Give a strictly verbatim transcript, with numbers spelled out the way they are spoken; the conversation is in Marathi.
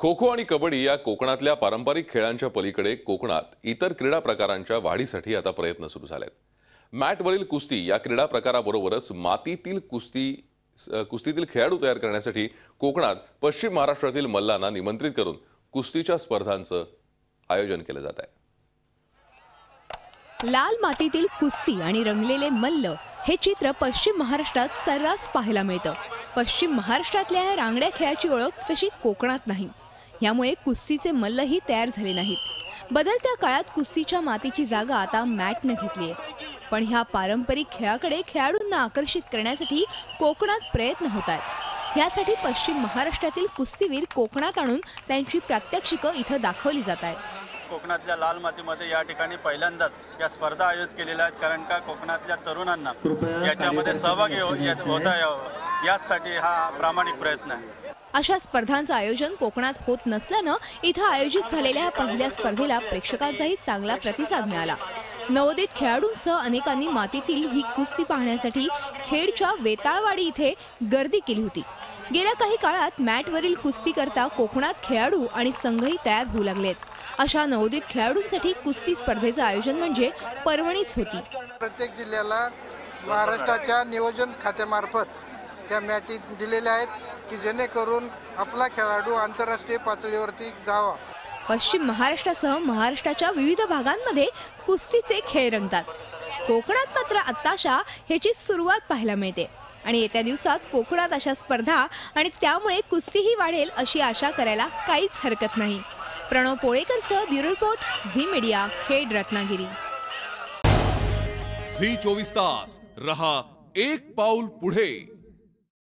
खो खो आणि कबड्डी या कोकणातल्या पारंपरिक खेळांच्या पलीकडे कोकणात इतर क्रीडा प्रकारांच्या वाढीसाठी आता प्रयत्न सुरू झालेत। मॅटवरील कुस्ती या क्रीडा प्रकाराबरोबरच मातीतील कुस्ती कुस्तीतील खेळाडू तयार करण्यासाठी कोकणात पश्चिम महाराष्ट्रातील मल्लांना निमंत्रित करून कुस्तीच्या स्पर्धांचं आयोजन केलं जात आहे। लाल मातीतील कुस्ती आणि रंगलेले मल्ल हे चित्र पश्चिम महाराष्ट्रात सर्रास पाहायला मिळतं। पश्चिम महाराष्ट्रातल्या या रांगड्या खेळाची ओळख तशी कोकणात नाही। यामुळे कुस्तीचे मल्लही तयार झाले नाहीत। बदलत्या काळात कुस्तीच्या मातीची जागा आता मॅटने घेतली आहे। पण ह्या पारंपरिक खेळाकडे खेळाडूंना आकर्षित करण्यासाठी कोकणात प्रयत्न होत आहेत। यासाठी पश्चिम महाराष्ट्रातील कुस्तीवीर कोकणात आणून त्यांची प्रात्यक्षिकं इथं दाखवली जात आहेत। कोकणातल्या लाल मातीमध्ये या ठिकाणी पहिल्यांदाच या स्पर्धा आयोजित केलेल्या आहेत, कारण का कोकणातल्या तरुणांना याच्यामध्ये सहभागी होता यावं यासाठी हा प्रामाणिक प्रयत्न आहे। अशा स्पर्धांचं आयोजन कोकणात होत नसल्यानं इथं आयोजित झालेल्या पहिल्या स्पर्धेला प्रेक्षकांचाही चांगला प्रतिसाद मिळाला। नवोदित खेळाडूंसह अनेकांनी मातीतील ही कुस्ती पाहण्यासाठी खेडच्या वेताळवाडी इथे गर्दी केली होती। गेल्या काही काळात मॅटवरील कुस्ती करता कोकणात खेळाडू आणि संघही तयार होऊ लागलेत। अशा नवोदित खेळाडूंसाठी कुस्ती स्पर्धेचं आयोजन म्हणजे पर्वणीच होती। प्रत्येक जिल्ह्याला महाराष्ट्राच्या नियोजन खात्यामार्फत त्या मॅटी दिलेल्या आहेत की जेणेकरून आपला खेळाडू आंतरराष्ट्रीय पातळीवरती जावा। पश्चिम महाराष्ट्रासह महाराष्ट्राच्या विविध भागांमध्ये कुस्तीचे खेळ रंगतात। कोकणात मात्र आत्ताशा ह्याची सुरुवात पाहायला मिळते आणि येत्या दिवसात कोकणात अशा स्पर्धा आणि त्यामुळे कुस्तीही वाढेल अशी आशा करायला काहीच हरकत नाही। प्रणव पोळेकरसह bureau report, Zee media, Khed, Ratnagiri. Zee चोवीस तास रहा एक पाऊल पुढे।